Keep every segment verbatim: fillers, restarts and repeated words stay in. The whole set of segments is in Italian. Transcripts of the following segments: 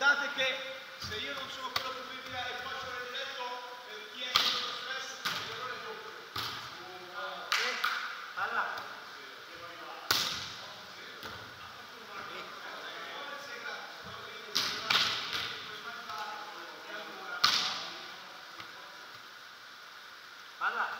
ricordate che se io non sono quello fruibile e faccio il diretto per chi è in stress, l'errore è doppio. Palla. Palla.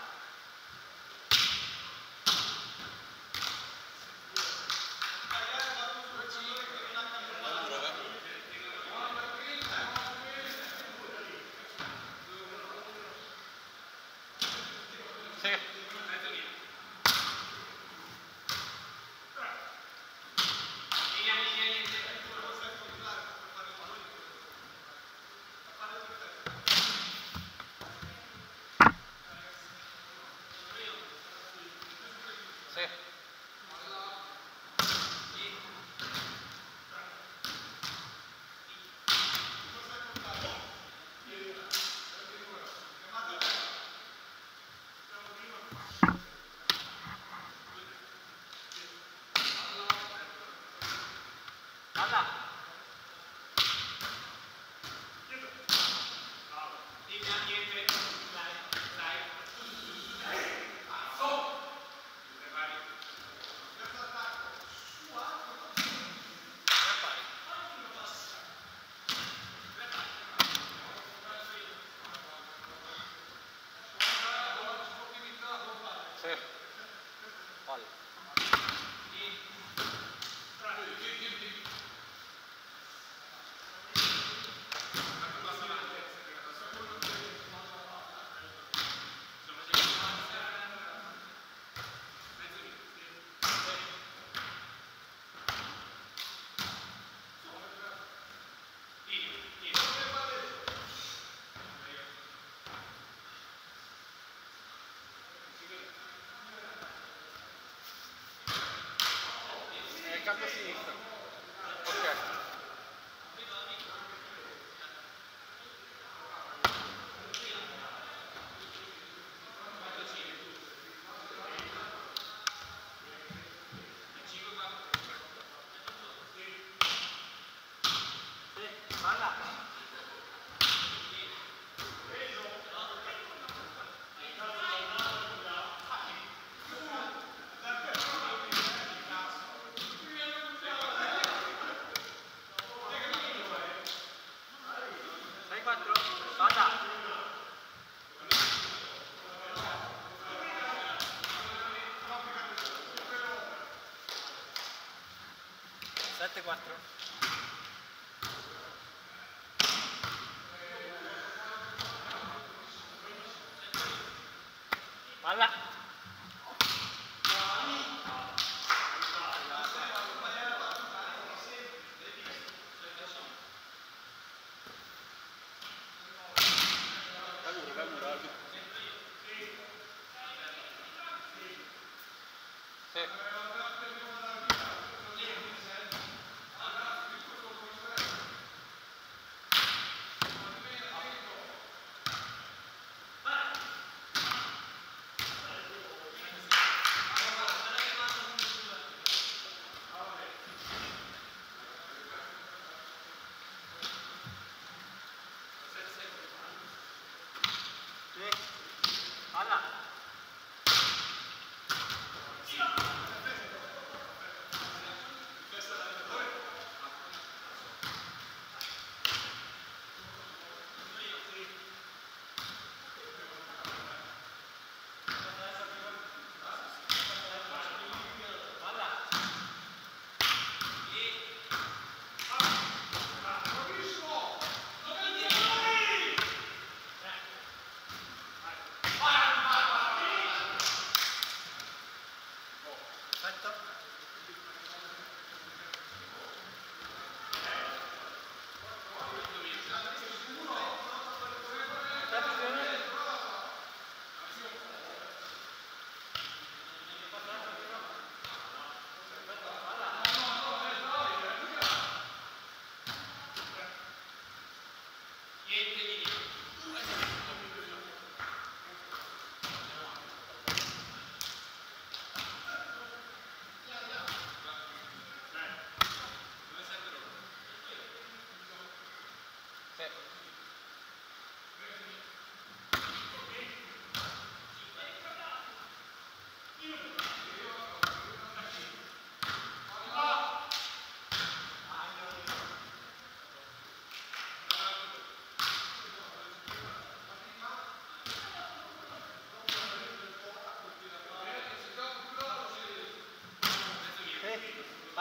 Cambio a sinistra. Ok. sette quattro. Palla. Palla.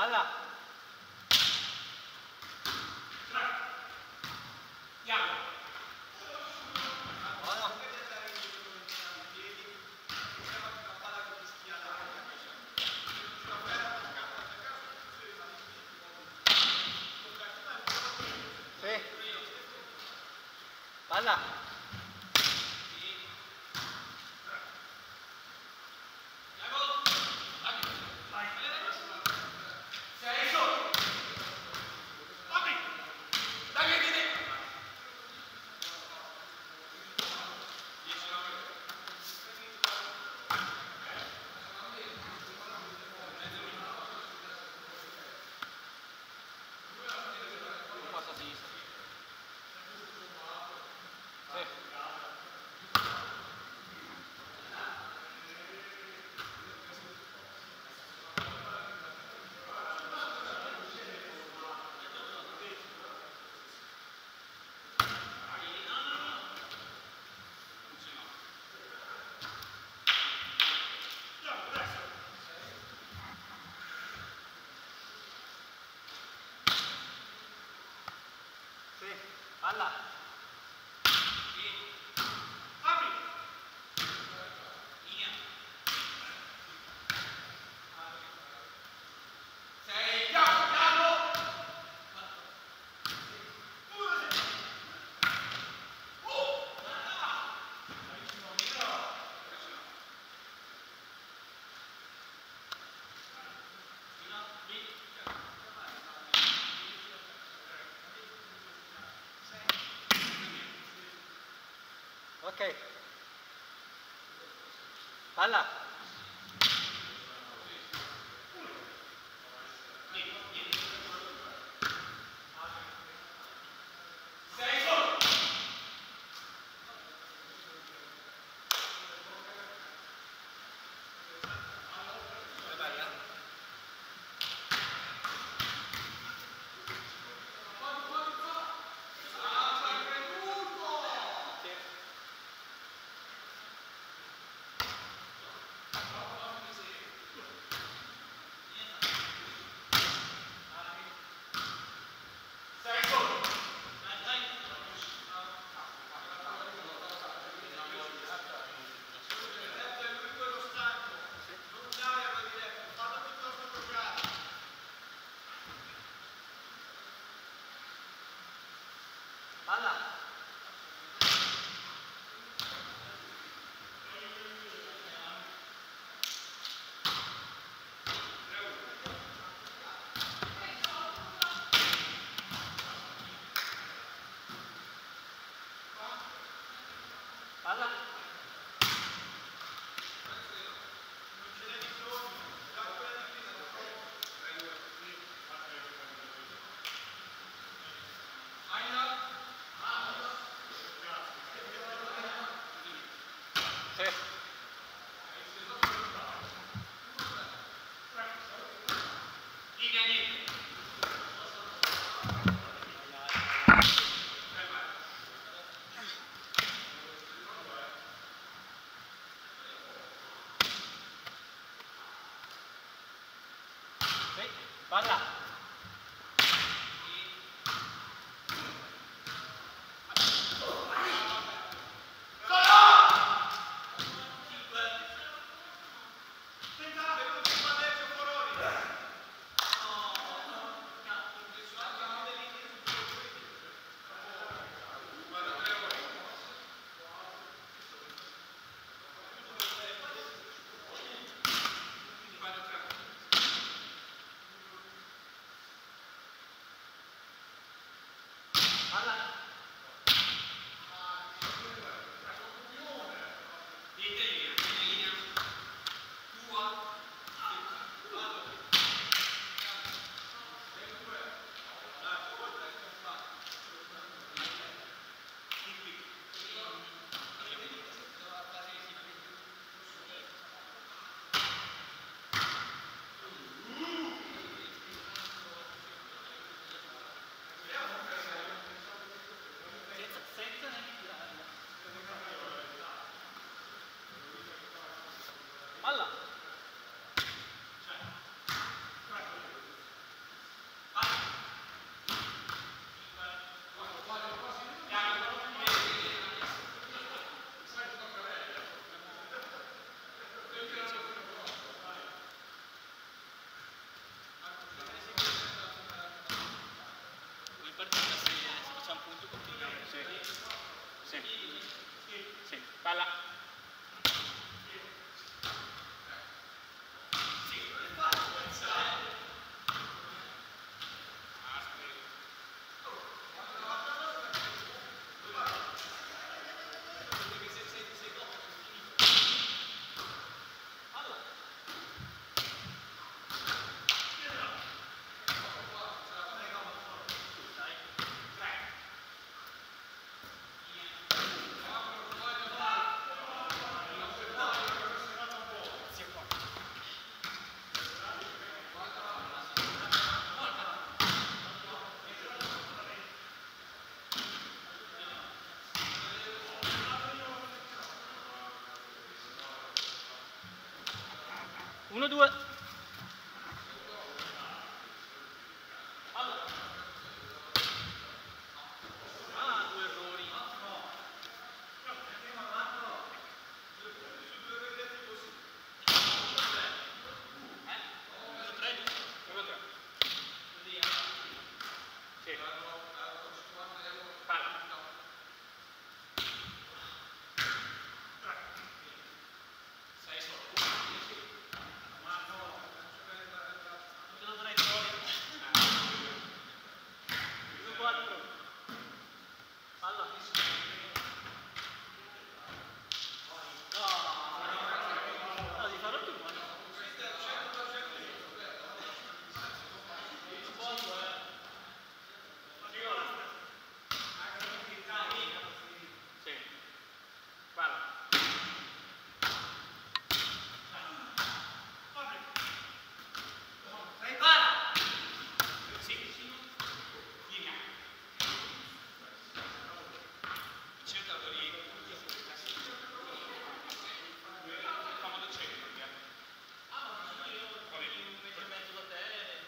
Palla. Palla. Palla. Apri. Linea. Sei piano, piano. Ok. Palla. Sei solo. Palla. Palla. Sì. Linea niente. Sì. Palla. uno due. Ah, due errori. Sì. Palla. Sei sotto. Non te lo darei fuori. due quattro. Palla. No. No, devi farlo tu, guarda. Sì. Palla. Sì. Vieni. Cerca di comodo centro, via. Ah, ma io un metro e mezzo da te e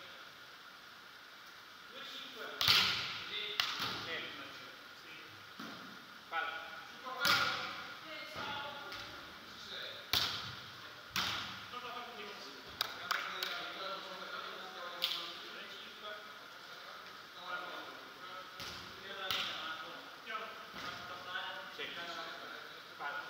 due cinque. Sì. Palla. Sì. Palla.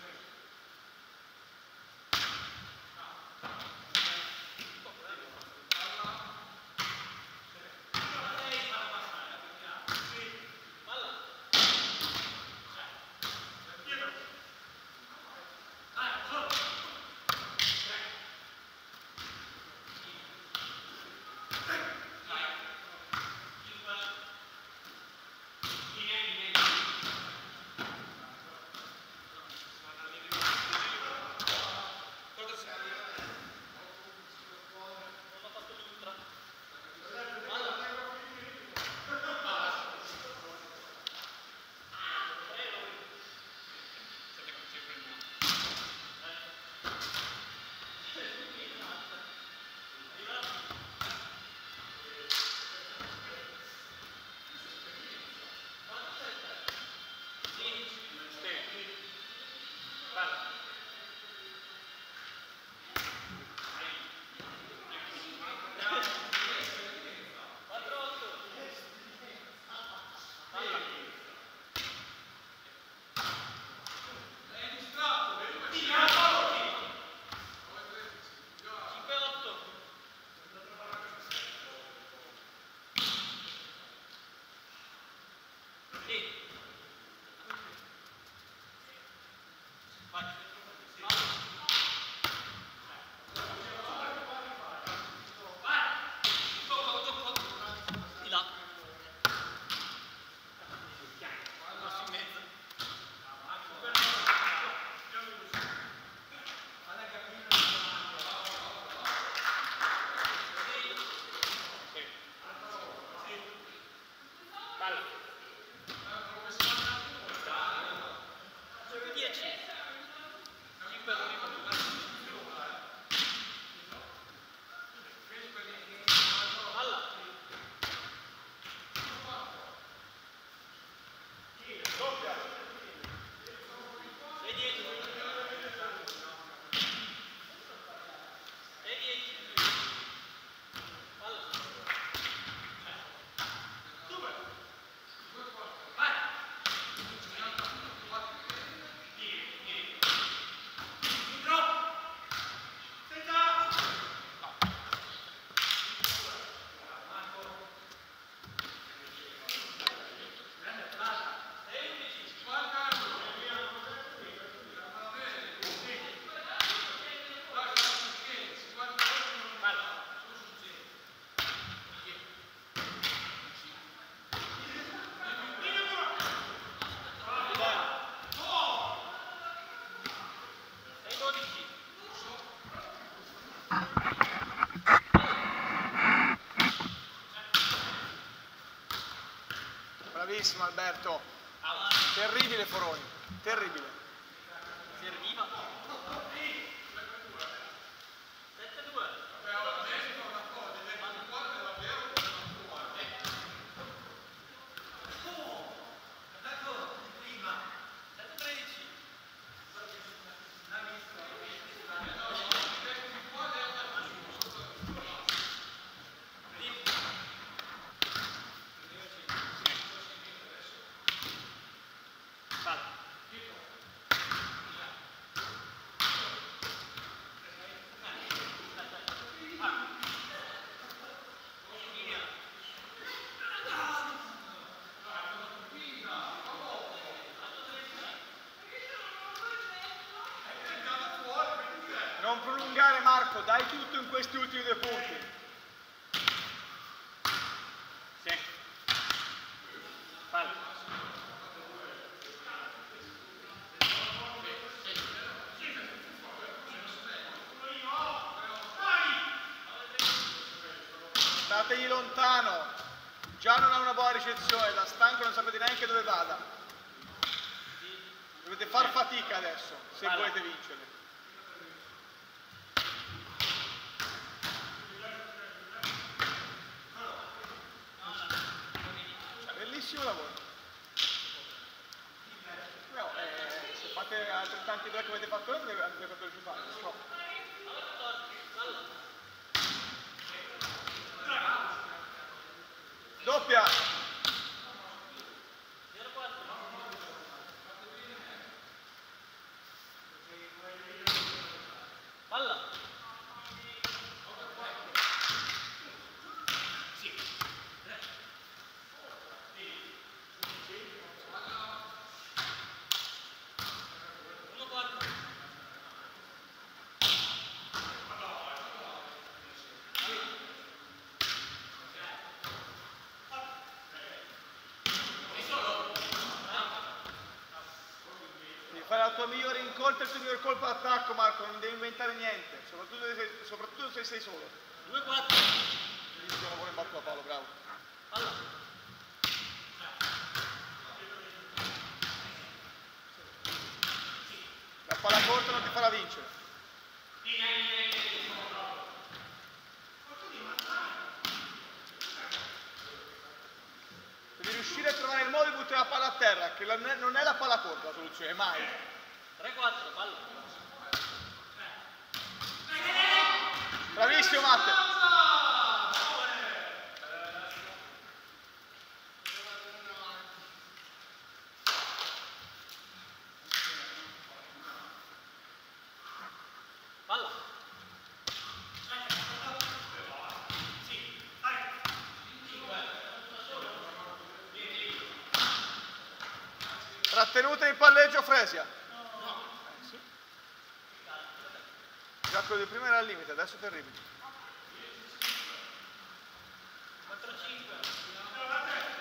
Bravissimo Alberto, terribile Foroni, terribile. Serviva. non prolungare Marco, dai tutto in questi ultimi due punti. Sì. Fallo. Stategli lontano, già non ha una buona ricezione, da stanco non sapete neanche dove vada. Dovete far fatica adesso, se Palla. volete vincere. Bellissimo lavoro. No, eh, se fate altrettanti break come avete fatto ora, avete fatto il più facile. No. Doppia! Palla. Devi fare la tua migliore incolta e il tuo miglior colpo d'attacco, Marco, non devi inventare niente, soprattutto se, soprattutto se sei solo. due quattro. Bellissimo lavoro in battuta Paolo, bravo. Palla. La palla corta non ti farà vincere. Devi riuscire a trovare il modo di buttare la palla a terra, che non è la palla corta la soluzione, mai. tre quattro, palla. Bravissimo Matte. Palla. Trattenuta in palleggio Fresia. Eh, sì. Già quello di prima era al limite, adesso è terribile. quattro cinque.